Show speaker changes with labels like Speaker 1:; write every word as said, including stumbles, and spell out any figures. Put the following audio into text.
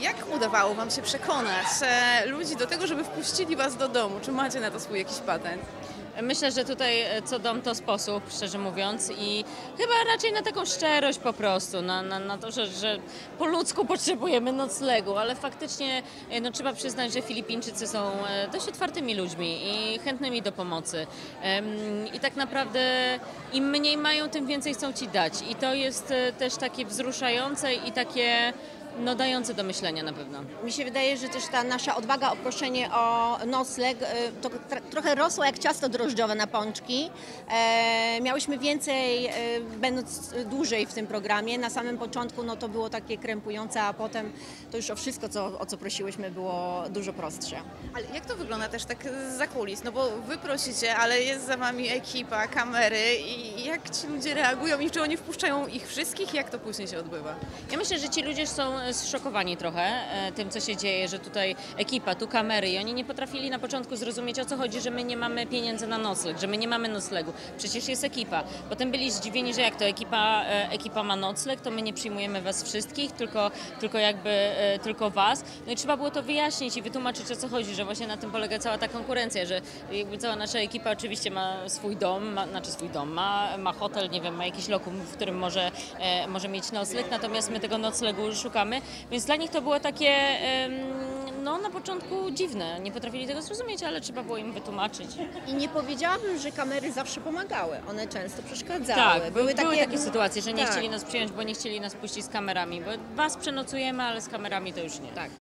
Speaker 1: Jak udawało Wam się przekonać e, ludzi do tego, żeby wpuścili Was do domu? Czy macie na to swój jakiś patent?
Speaker 2: Myślę, że tutaj co dom to sposób, szczerze mówiąc, i chyba raczej na taką szczerość po prostu, na, na, na to, że, że po ludzku potrzebujemy noclegu, ale faktycznie no, trzeba przyznać, że Filipińczycy są dość otwartymi ludźmi i chętnymi do pomocy. I tak naprawdę im mniej mają, tym więcej chcą Ci dać. I to jest też takie wzruszające i takie no, dające do myślenia na pewno.
Speaker 3: Mi się wydaje, że też ta nasza odwaga o proszenie o nocleg y, to tra- trochę rosła jak ciasto drożdżowe na pączki. E, miałyśmy więcej, e, będąc dłużej w tym programie. Na samym początku no, to było takie krępujące, a potem to już o wszystko, co, o co prosiłyśmy, było dużo prostsze.
Speaker 1: Ale jak to wygląda też tak za kulis? No bo Wy prosicie, ale jest za Wami ekipa, kamery i jak ci ludzie reagują i czy oni wpuszczają ich wszystkich? Jak to później się odbywa?
Speaker 2: Ja myślę, że ci ludzie są zszokowani trochę e, tym, co się dzieje, że tutaj ekipa, tu kamery i oni nie potrafili na początku zrozumieć, o co chodzi, że my nie mamy pieniędzy na nocleg, że my nie mamy noclegu. Przecież jest ekipa. Potem byli zdziwieni, że jak to ekipa, e, ekipa ma nocleg, to my nie przyjmujemy was wszystkich, tylko, tylko jakby e, tylko was. No i trzeba było to wyjaśnić i wytłumaczyć, o co chodzi, że właśnie na tym polega cała ta konkurencja, że jakby cała nasza ekipa oczywiście ma swój dom, ma, znaczy swój dom, ma, ma hotel, nie wiem, ma jakiś lokum, w którym może, e, może mieć nocleg, natomiast my tego noclegu szukamy. Więc dla nich to było takie, no na początku dziwne, nie potrafili tego zrozumieć, ale trzeba było im wytłumaczyć.
Speaker 3: I nie powiedziałabym, że kamery zawsze pomagały, one często przeszkadzały.
Speaker 2: Tak, były takie, były takie sytuacje, że nie
Speaker 3: tak.
Speaker 2: chcieli nas przyjąć, bo nie chcieli nas puścić z kamerami, bo was przenocujemy, ale z kamerami to już nie.
Speaker 3: Tak.